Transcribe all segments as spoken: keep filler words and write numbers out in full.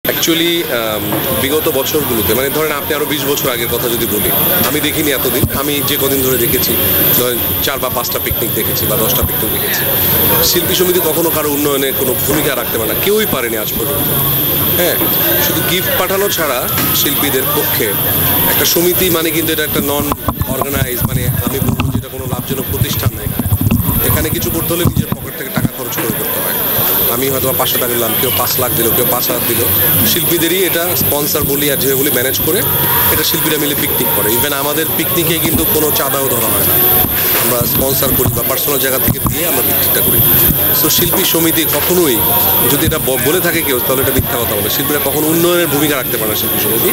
Actually বিগত বছরগুলোতে মানে ধরেন আপনি আরও বিশ বছর আগের কথা যদি বলি, আমি দেখিনি এতদিন, আমি যে কদিন ধরে দেখেছি ধরেন চার বা পাঁচটা পিকনিক দেখেছি বা দশটা পিকনিক দেখেছি, শিল্পী সমিতি কখনো কারো উন্নয়নে কোনো ভূমিকা রাখতে পারে না, কেউই পারেনি আজ পর্যন্ত। হ্যাঁ, শুধু গিফট পাঠানো ছাড়া শিল্পীদের পক্ষে একটা সমিতি মানে কিন্তু এটা একটা নন অর্গানাইজ, মানে আমি বলবো যেটা কোনো লাভজনক প্রতিষ্ঠান না। এখানে এখানে কিছু করতে হলে নিজের পকেট থেকে টাকা খরচ করে করতে হয়। আমি হয়তো পাঁচশো টাকা দিলাম, কেউ পাঁচ লাখ দিল, কেউ পাঁচ হাজার দিল, শিল্পীদেরই এটা স্পন্সার বলি আর যেভাবে বলি ম্যানেজ করে এটা শিল্পীরা মিলে পিকনিক করে। ইভেন আমাদের পিকনিকে কিন্তু কোনো চাঁদাও ধরা হয় না, আমরা স্পন্সার করি বা পার্সোনাল জায়গা থেকে দিয়ে আমরা পিকনিকটা করি। সো শিল্পী সমিতি কখনোই যদি এটা বলে থাকে কেউ তাহলে এটা মিথ্যা কথা বলে। শিল্পীরা কখনো উন্নয়নের ভূমিকা রাখতে পারে না শিল্পী সমিতি,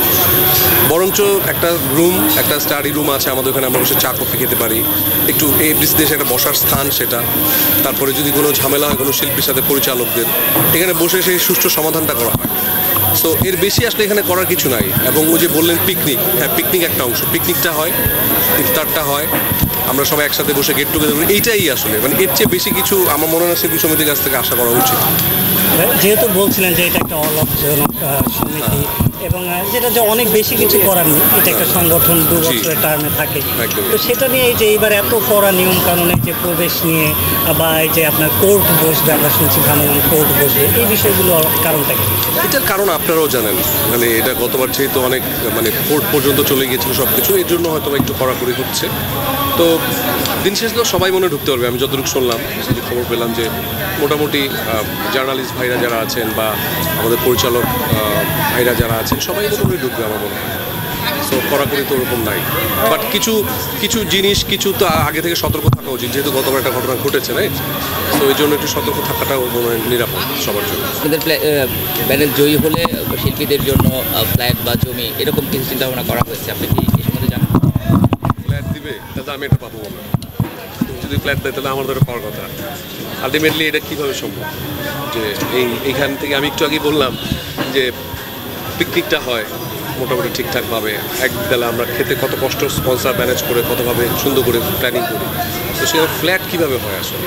বরঞ্চ একটা রুম, একটা স্টাডি রুম আছে আমাদের ওখানে, আমরা বসে চা কফি খেতে পারি, একটু এই দেশে একটা বসার স্থান সেটা। তারপরে যদি কোনো ঝামেলা হয় কোনো শিল্পীর সাথে পরিচালকদের, এখানে বসে সেই সুষ্ঠু সমাধানটা করা হয়। সো এর বেশি আসলে এখানে করার কিছু নাই। এবং ওই যে বললেন পিকনিক, হ্যাঁ পিকনিক একটা অংশ, পিকনিকটা হয়, ইফতারটা হয়, আমরা সবাই একসাথে বসে গেট টুগেদার করি, এইটাই আসলে মানে এর চেয়ে বেশি কিছু আমার মনে হয় শিল্পী সমিতির কাছ থেকে আশা করা উচিত। যেহেতু বলছিলেন যে এটা একটা অলাভজনক সমিতি এবং যেটা যে অনেক বেশি কিছু করার নেই, এটা একটা সংগঠন দু বছরের টার্মে থাকে, তো সেটা নিয়ে এই যে এইবার এত কড়া নিয়ম কানুনে যে প্রবেশ নিয়ে বা এই যে আপনার কোর্ট বসবে, আমরা শুনছি ভ্রাম্যমাণ কোর্ট বসবে, এই বিষয়গুলো কারণটা কি? এটার কারণ আপনারাও জানেন, মানে এটা গতবার যেহেতু অনেক মানে কোর্ট পর্যন্ত চলে গিয়েছিল সব কিছু, এর জন্য হয়তো একটু কড়াকড়ি হচ্ছে। তো দিন শেষে তো সবাই মনে ঢুকতে পারবে। আমি যতটুকু শুনলাম, যে খবর পেলাম যে মোটামুটি জার্নালিস্ট ভাইরা যারা আছেন বা আমাদের পরিচালক ভাইরা যারা আছেন সবাই মোটামুটি ঢুকবে আমার মনে হয়। সো কড়াকড়ি তো ওরকম নাই, বাট কিছু কিছু জিনিস কিছু তো আগে থেকে সতর্ক থাকা উচিত, যেহেতু গতবার একটা ঘটনা ঘটেছে, রাইট? সো এই জন্য একটু সতর্ক থাকাটাও মনে হয় নিরাপদ সবার জন্য। আপনাদের প্যানেল জয়ী হলে শিল্পীদের জন্য ফ্ল্যাট বা জমি এরকম কিছু চিন্তা ভাবনা করা হয়েছে, আপনি কি এই সম্বন্ধে জানেন? ফ্ল্যাট দিবে তাহলে আমি এটা পাবো না, যদি ফ্ল্যাট দেয় তাহলে আমার ধরে পাওয়ার কথা। আলটিমেটলি এটা কীভাবে সম্ভব যে এই এইখান থেকে আমি একটু আগে বললাম যে পিকনিকটা হয় মোটামুটি ঠিকঠাকভাবে, একবেলা আমরা খেতে কত কষ্ট স্পন্সার ম্যানেজ করে কতভাবে সুন্দর করে প্ল্যানিং করি, তো সেখানে ফ্ল্যাট কীভাবে হয় আসলে?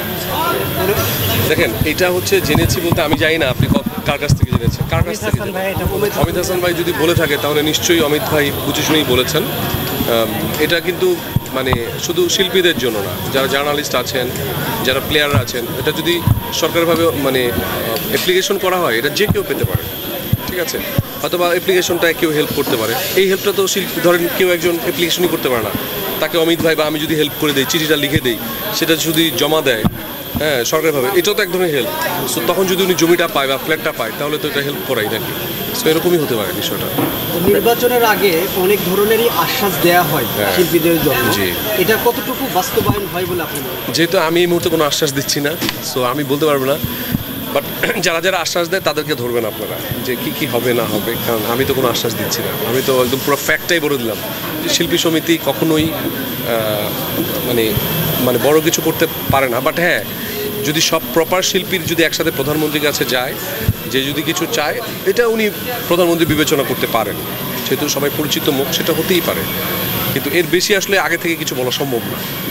দেখেন এটা হচ্ছে জেনেছি বলতে আমি জানি না আপনি কার কাছ থেকে জেনেছেন, কার কাছ থেকে? অমিত হাসান ভাই যদি বলে থাকে তাহলে নিশ্চয়ই অমিত ভাই বুঝে শুনেই বলেছেন। এটা কিন্তু মানে শুধু শিল্পীদের জন্য না, যারা জার্নালিস্ট আছেন, যারা প্লেয়াররা আছেন, এটা যদি সরকারিভাবে মানে অ্যাপ্লিকেশন করা হয় এটা যে কেউ পেতে পারে, ঠিক আছে? হয়তো বা অ্যাপ্লিকেশনটায় কেউ হেল্প করতে পারে, এই হেল্পটা তো শিল্পী ধরেন কেউ একজন অ্যাপ্লিকেশনই করতে পারে না, তাকে অমিত ভাই বা আমি যদি হেল্প করে দিই, চিঠিটা লিখে দিই, সেটা যদি জমা দেয় হ্যাঁ সরকারিভাবে, এটাও তো এক ধরনের হেল্প। সো তখন যদি উনি জমিটা পায় বা ফ্ল্যাটটা পায় তাহলে তো এটা হেল্প করাই নাকি? সো এরকমই হতে পারে বিষয়টা। নির্বাচনের আগে অনেক ধরনেরই আশ্বাস দেওয়া হয় শিল্পীদের জন্য, এটা কতটুকু বাস্তবায়ন হয় বলে আপনি? যেহেতু আমি এই মুহূর্তে কোনো আশ্বাস দিচ্ছি না, সো আমি বলতে পারবো না, বাট যারা যারা আশ্বাস দেয় তাদেরকে ধরবেন আপনারা যে কী কী হবে না হবে, কারণ আমি তো কোনো আশ্বাস দিচ্ছি না। আমি তো একদম পুরো ফ্যাক্টটাই বলে দিলাম যে শিল্পী সমিতি কখনোই মানে মানে বড় কিছু করতে পারে না। বাট হ্যাঁ, যদি সব প্রপার শিল্পীর যদি একসাথে প্রধানমন্ত্রীর কাছে যায়, যে যদি কিছু চায় এটা উনি প্রধানমন্ত্রী বিবেচনা করতে পারেন, যেহেতু সবাই পরিচিত মুখ সেটা হতেই পারে, কিন্তু এর বেশি আসলে আগে থেকে কিছু বলা সম্ভব না।